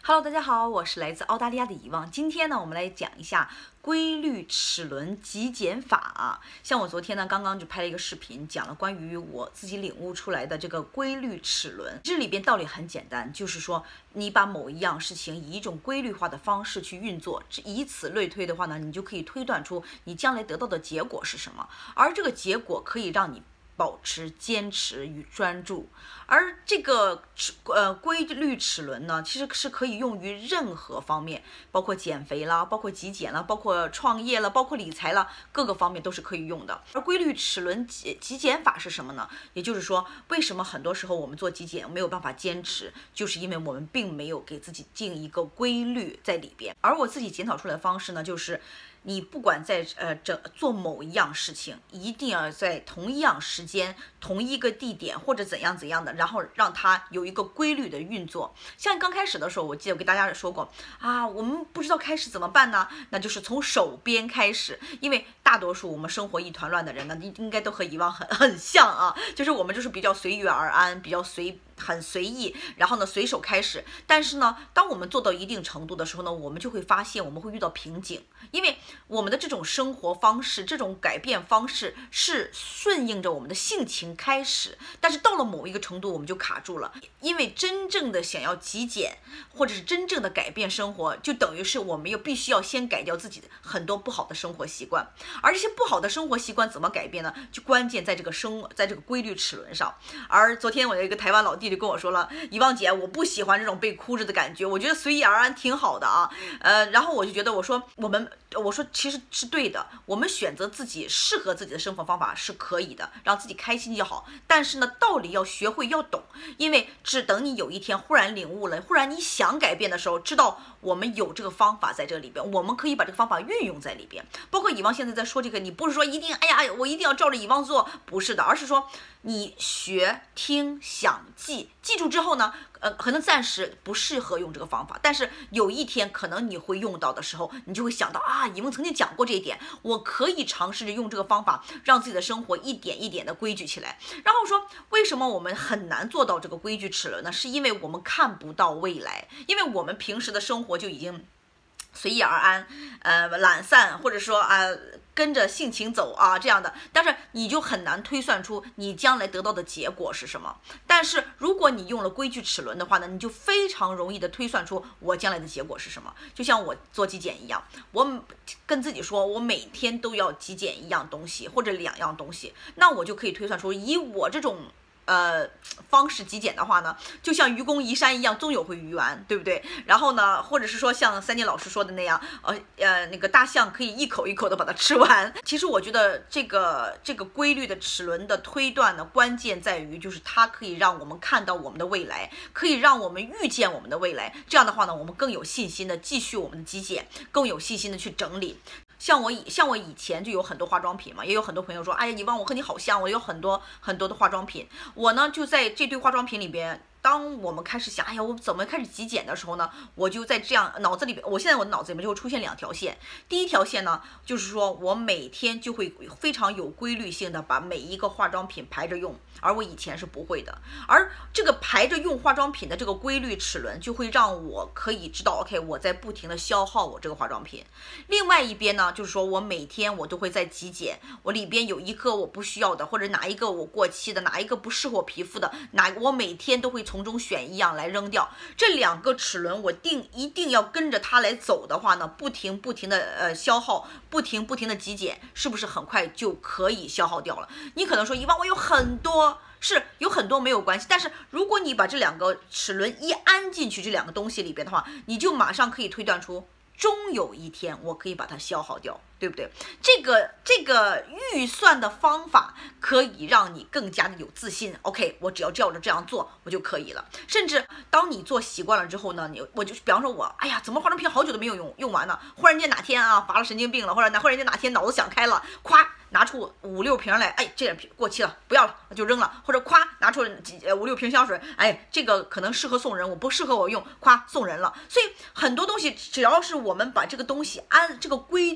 Hello，大家好，我是来自澳大利亚的遗忘。今天呢，我们来讲一下规律齿轮极简法。像我昨天呢，刚刚就拍了一个视频，讲了关于我自己领悟出来的这个规律齿轮。这里边道理很简单，就是说你把某一样事情以一种规律化的方式去运作，以此类推的话呢，你就可以推断出你将来得到的结果是什么，而这个结果可以让你保持坚持与专注。而这个规律齿轮呢，其实是可以用于任何方面，包括减肥啦，包括极简啦，包括创业啦，包括理财啦，各个方面都是可以用的。而规律齿轮极简法是什么呢？也就是说，为什么很多时候我们做极简没有办法坚持，就是因为我们并没有给自己定一个规律在里边。而我自己检讨出来的方式呢，就是你不管在做某一样事情，一定要在同一样时间、同一个地点或者怎样怎样的，然后让它有一个规律的运作。像刚开始的时候，我记得我给大家说过我们不知道开始怎么办呢？那就是从手边开始，因为大多数我们生活一团乱的人呢，应该都和遗忘很像啊，就是我们就是比较随遇而安，比较很随意，然后呢随手开始。但是呢，当我们做到一定程度的时候呢，我们就会发现我们会遇到瓶颈，因为我们的这种生活方式，这种改变方式是顺应着我们的性情开始，但是到了某一个程度我们就卡住了。因为真正的想要极简，或者是真正的改变生活，就等于是我们必须要先改掉自己的很多不好的生活习惯。而这些不好的生活习惯怎么改变呢？就关键在这个规律齿轮上。而昨天我有一个台湾老弟就跟我说了，遗忘姐，我不喜欢这种被箍着的感觉，我觉得随遇而安挺好的啊。然后我就觉得我说其实是对的，我们选择自己适合自己的生活方法是可以的，让自己开心就好。但是呢，道理要学会要懂，因为只等你有一天忽然领悟了，忽然你想改变的时候，知道我们有这个方法在这里边，我们可以把这个方法运用在里边。包括遗忘现在在说这个，你不是说一定我一定要照着遗忘做，不是的，而是说你学听想记住之后呢，可能暂时不适合用这个方法，但是有一天可能你会用到的时候，你就会想到遗忘曾经讲过这一点，我可以尝试着用这个方法，让自己的生活一点一点的规矩起来。然后说，为什么我们很难做到这个规矩齿轮呢？是因为我们看不到未来，因为我们平时的生活就已经随意而安，懒散，或者说跟着性情走这样的，但是你就很难推算出你将来得到的结果是什么。但是如果你用了规矩齿轮的话呢，你就非常容易的推算出我将来的结果是什么。就像我做极简一样，我跟自己说我每天都要极简一样东西或者2样东西，那我就可以推算出以我这种方式极简的话呢，就像愚公移山一样，终有会愚完，对不对？然后呢，或者是说像三金老师说的那样，那个大象可以一口一口的把它吃完。其实我觉得这个规律的齿轮的推断呢，关键在于就是它可以让我们看到我们的未来，可以让我们预见我们的未来。这样的话呢，我们更有信心的继续我们的极简，更有信心的去整理。像我以前就有很多化妆品嘛，也有很多朋友说，哎呀，遗忘我和你好像，我有很多的化妆品。我呢就在这堆化妆品里边，当我们开始想，哎呀，我怎么开始极简的时候呢，我就在这样脑子里边，我现在我的脑子里面就会出现2条线。第一条线呢，就是说我每天就会非常有规律性的把每一个化妆品排着用，而我以前是不会的。而这个排着用化妆品的这个规律齿轮，就会让我可以知道 ，OK， 我在不停的消耗我这个化妆品。另外一边呢，就是说我每天我都会在极简，我里边有一个我不需要的，或者哪一个我过期的，哪一个不适合我皮肤的，我每天都会从中选一样来扔掉。这2个齿轮我一定要跟着它来走的话呢，不停的消耗，不停的极简，是不是很快就可以消耗掉了？你可能说，遗忘我有很多。是有很多没有关系，但是如果你把这2个齿轮一安进去这2个东西里边的话，你就马上可以推断出，终有一天我可以把它消耗掉，对不对？这个预算的方法可以让你更加的有自信。OK， 我只要照着这样做，我就可以了。甚至当你做习惯了之后呢，我就比方说哎呀，怎么化妆品好久都没有用完呢？忽然间哪天发了神经病了，或者忽然间哪天脑子想开了，咵拿出5、6瓶来，这点过期了，不要了，就扔了。或者咵拿出5、6瓶香水，这个可能适合送人，我不适合我用，咵送人了。所以很多东西，只要是我们把这个东西按这个规矩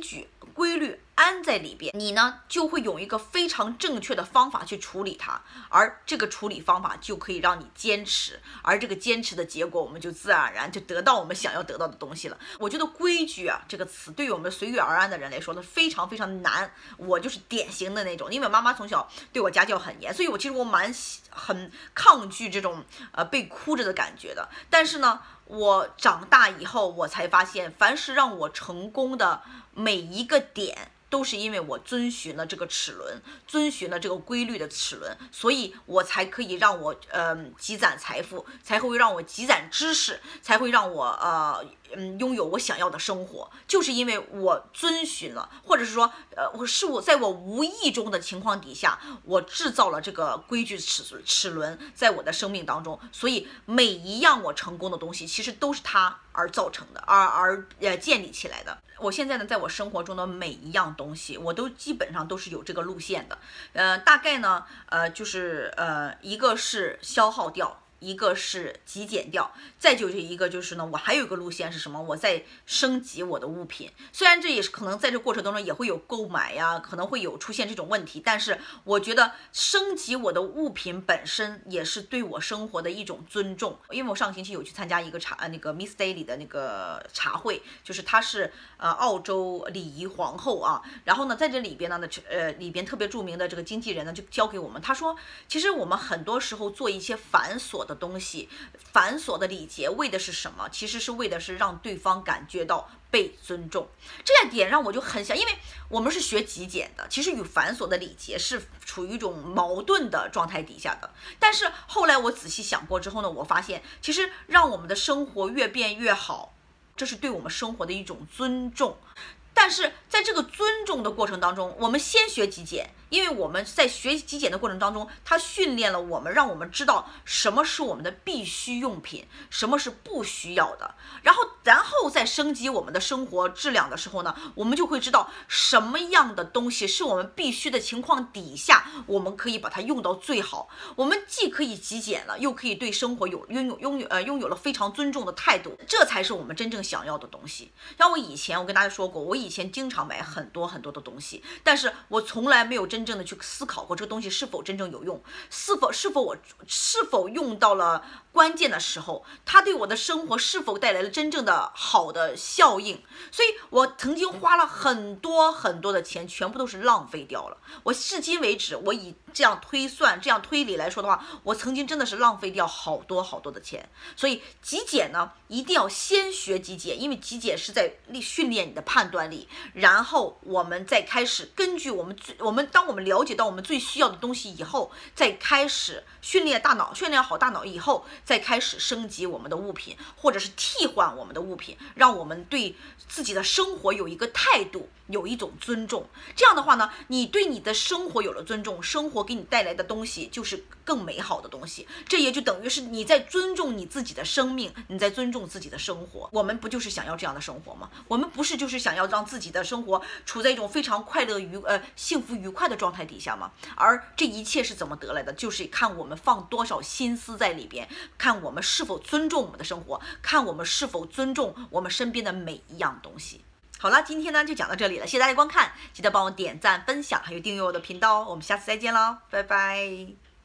规律安在里边，你呢就会有一个非常正确的方法去处理它，而这个处理方法就可以让你坚持，而这个坚持的结果，我们就自然而然就得到我们想要得到的东西了。我觉得规矩啊这个词对于我们随遇而安的人来说呢，非常非常难。我就是典型的那种，因为妈妈从小对我家教很严，所以其实我很抗拒这种被哭着的感觉的。但是呢，我长大以后，我才发现，凡是让我成功的每一个点，都是因为我遵循了这个齿轮，遵循了这个规律的齿轮，所以我才可以让我积攒财富，才会让我积攒知识，才会让我拥有我想要的生活，就是因为我遵循了，或者是说我在我无意中的情况底下，我制造了这个规矩齿轮在我的生命当中，所以每一样我成功的东西，其实都是它而造成的，而建立起来的。我现在呢，在我生活中的每一样东西，我都基本上都是有这个路线的。大概呢，就是一个是消耗掉，一个是极简掉，再就是一个就是呢，我还有一个路线是什么？我在升级我的物品。虽然这也是可能在这过程当中也会有购买呀，可能会有出现这种问题，但是我觉得升级我的物品本身也是对我生活的一种尊重。因为我上个星期有去参加一个那个 Miss Daily 的那个茶会，就是她是澳洲礼仪皇后啊。然后呢，在这里边呢，里边特别著名的这个经纪人呢，就教给我们，他说，其实我们很多时候做一些繁琐的东西，繁琐的礼节，为的是什么？其实是为的是让对方感觉到被尊重。这点让我就很想，因为我们是学极简的，其实与繁琐的礼节是处于一种矛盾的状态底下的。但是后来我仔细想过之后呢，我发现其实让我们的生活越变越好，这是对我们生活的一种尊重。但是在这个尊重的过程当中，我们先学极简，因为我们在学极简的过程当中，它训练了我们，让我们知道什么是我们的必需用品，什么是不需要的。然后再升级我们的生活质量的时候呢，我们就会知道什么样的东西是我们必须的情况底下，我们可以把它用到最好。我们既可以极简了，又可以对生活拥有了非常尊重的态度，这才是我们真正想要的东西。像我跟大家说过，我以前经常买很多很多的东西，但是我从来没有真正的去思考过这个东西是否真正有用，是否用到了关键的时候，它对我的生活是否带来了真正的好的效应。所以我曾经花了很多很多的钱，全部都是浪费掉了。我至今为止，我以这样推算、这样推理来说的话，我曾经真的是浪费掉好多好多的钱。所以极简呢，一定要先学极简，因为极简是在训练你的判断力，然后我们再开始根据当我们了解到我们最需要的东西以后，再开始训练好大脑以后，再开始升级我们的物品，或者是替换我们的物品，让我们对自己的生活有一个态度，有一种尊重。这样的话呢，你对你的生活有了尊重，生活给你带来的东西就是更美好的东西。这也就等于是你在尊重你自己的生命，你在尊重自己的生活。我们不就是想要这样的生活吗？我们不是就是想要让自己的生活处在一种非常幸福愉快的状态底下吗？而这一切是怎么得来的？就是看我们放多少心思在里边，看我们是否尊重我们的生活，看我们是否尊重我们身边的每一样东西。好了，今天呢就讲到这里了，谢谢大家观看，记得帮我点赞、分享，还有订阅我的频道哦。我们下次再见了，拜拜。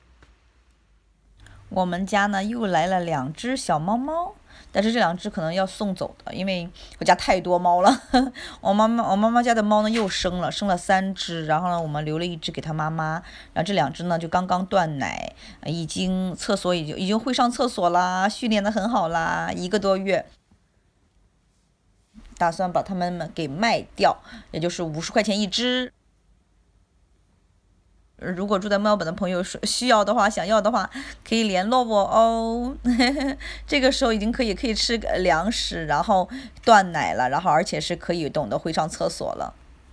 我们家呢又来了2只小猫猫，但是这2只可能要送走的，因为我家太多猫了。我妈妈家的猫呢又生了3只，然后呢我们留了1只给它妈妈，然后这2只呢就刚刚断奶，已经会上厕所啦，训练得很好啦，1个多月。打算把它们给卖掉，也就是50块钱1只。如果住在墨尔本的朋友需要的话，想要的话，可以联络我哦。这个时候已经可以吃粮食，然后断奶了，然后而且是可以懂得会上厕所了。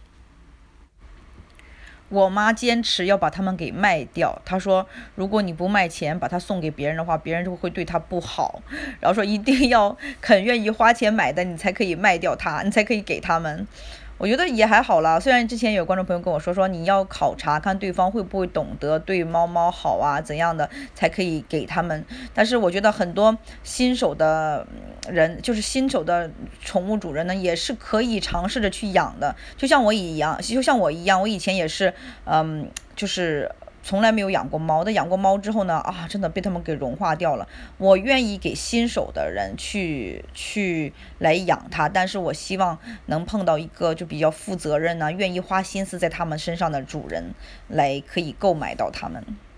我妈坚持要把它们给卖掉，她说如果你不卖钱把它送给别人的话，别人就会对它不好，然后说一定要愿意花钱买的你才可以卖掉它，你才可以给他们。 我觉得也还好啦。虽然之前有观众朋友跟我说你要考察看对方会不会懂得对猫猫好啊，怎样的才可以给他们，但是我觉得很多新手的人，就是新手的宠物主人呢，也是可以尝试着去养的。就像我一样，我以前也是，就是从来没有养过猫的，养过猫之后呢，真的被他们给融化掉了。我愿意给新手的人去来养它，但是我希望能碰到一个就比较负责任呢，愿意花心思在他们身上的主人，来可以购买到他们。